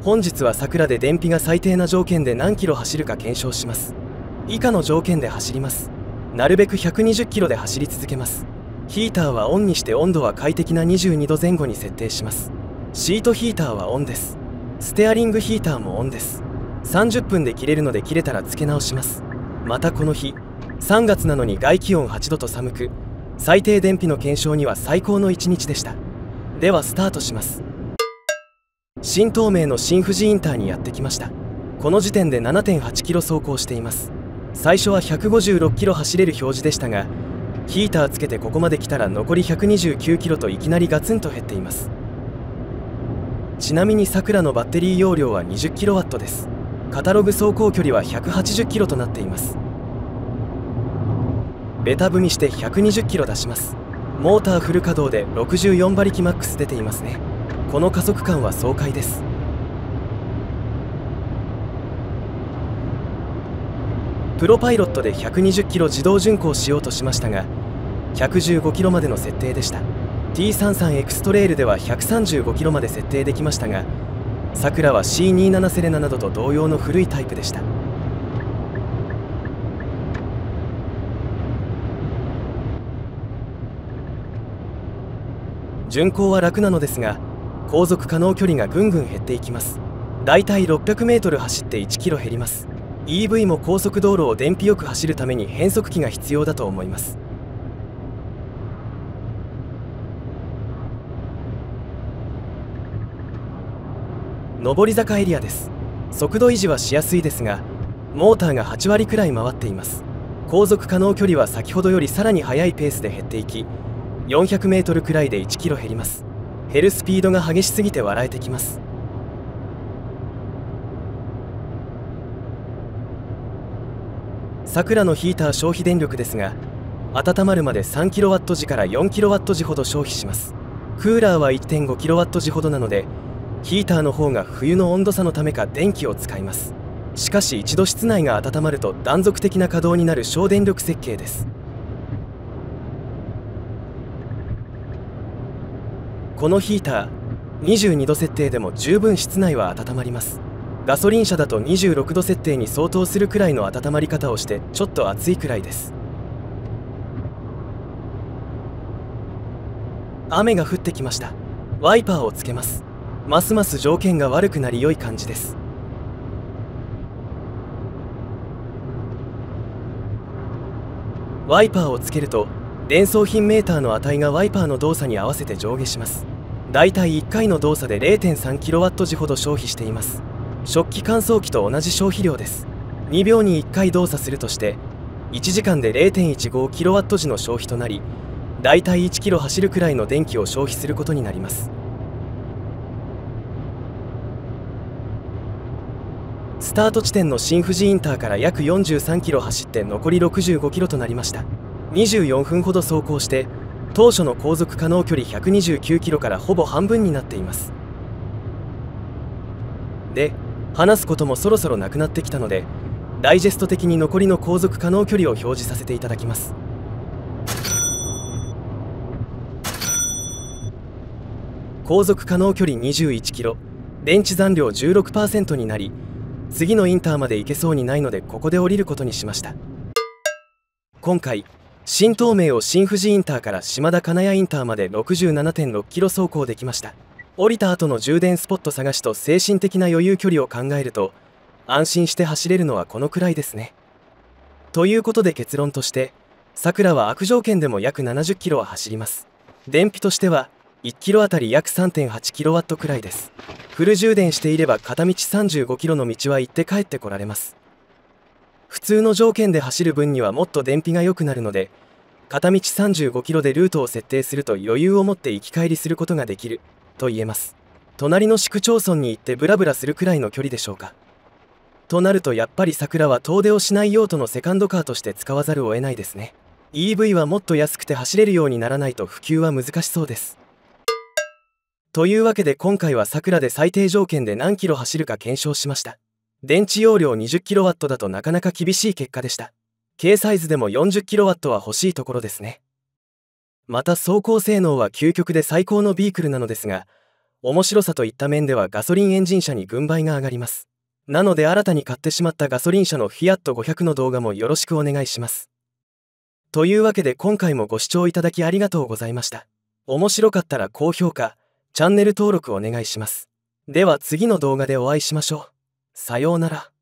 本日はさくらで燃費が最低な条件で何キロ走るか検証します。以下の条件で走ります。なるべく120キロで走り続けます。ヒーターはオンにして温度は快適な22度前後に設定します。シートヒーターはオンです。ステアリングヒーターもオンです。30分で切れるので切れたら付け直します。またこの日3月なのに外気温8度と寒く、最低燃費の検証には最高の一日でした。ではスタートします。新東名の新富士インターにやってきました。この時点で 7.8 キロ走行しています。最初は156キロ走れる表示でしたが、ヒーターつけてここまで来たら残り129キロといきなりガツンと減っています。ちなみにさくらのバッテリー容量は 20kW です。カタログ走行距離は180キロとなっています。ベタ踏みして120キロ出します。モーターフル稼働で64馬力マックス出ていますね。この加速感は爽快です。プロパイロットで120キロ自動巡航しようとしましたが、115キロまでの設定でした。 T33 エクストレールでは135キロまで設定できましたが、さくらは C27 セレナなどと同様の古いタイプでした。巡航は楽なのですが、航続可能距離がぐんぐん減っていきます。だいたい600メートル走って1キロ減ります。 EV も高速道路を燃費よく走るために変速機が必要だと思います。上り坂エリアです。速度維持はしやすいですが、モーターが8割くらい回っています。航続可能距離は先ほどよりさらに速いペースで減っていき、400メートルくらいで1キロ減ります。減るスピードが激しすぎて笑えてきます。さくらのヒーター消費電力ですが、温まるまで 3kW 時から 4kW 時ほど消費します。クーラーは 1.5kW 時ほどなので、ヒーターの方が冬の温度差のためか電気を使います。しかし一度室内が温まると断続的な稼働になる省電力設計です。このヒーター22度設定でも十分室内は温まります。ガソリン車だと26度設定に相当するくらいの温まり方をしてちょっと暑いくらいです。雨が降ってきました。ワイパーをつけます。ますます条件が悪くなり良い感じです。ワイパーをつけると電装品メーターの値がワイパーの動作に合わせて上下します。だいたい1回の動作で 0.3kW 時ほど消費しています。食器乾燥機と同じ消費量です。2秒に1回動作するとして1時間で 0.15kW 時の消費となり、だいたい1キロ走るくらいの電気を消費することになります。スタート地点の新富士インターから約43キロ走って残り65キロとなりました。24分ほど走行して当初の航続可能距離129キロからほぼ半分になっています。で、話すこともそろそろなくなってきたので、ダイジェスト的に残りの航続可能距離を表示させていただきます。航続可能距離21キロ、電池残量 16% になり、次のインターまで行けそうにないのでここで降りることにしました。今回新東名を新富士インターから島田金谷インターまで 67.6 キロ走行できました。降りた後の充電スポット探しと精神的な余裕距離を考えると、安心して走れるのはこのくらいですね。ということで結論として、さくらは悪条件でも約70キロは走ります。燃費としては1キロあたり約 3.8kW くらいです。フル充電していれば片道35キロの道は行って帰ってこられます。普通の条件で走る分にはもっと燃費が良くなるので、片道35キロでルートを設定すると余裕を持って行き帰りすることができると言えます。隣の市区町村に行ってブラブラするくらいの距離でしょうか。となるとやっぱりさくらは遠出をしない用途のセカンドカーとして使わざるを得ないですね。 EV はもっと安くて走れるようにならないと普及は難しそうです。というわけで今回はさくらで最低条件で何キロ走るか検証しました。電池容量 20kW だとなかなか厳しい結果でした。軽サイズでも 40kW は欲しいところですね。また走行性能は究極で最高のビークルなのですが、 面白さといった面ではガソリンエンジン車に軍配が上がります。なので新たに買ってしまったガソリン車のフィアット500の動画もよろしくお願いします。というわけで今回もご視聴いただきありがとうございました。面白かったら高評価、チャンネル登録お願いします。では次の動画でお会いしましょう。さようなら。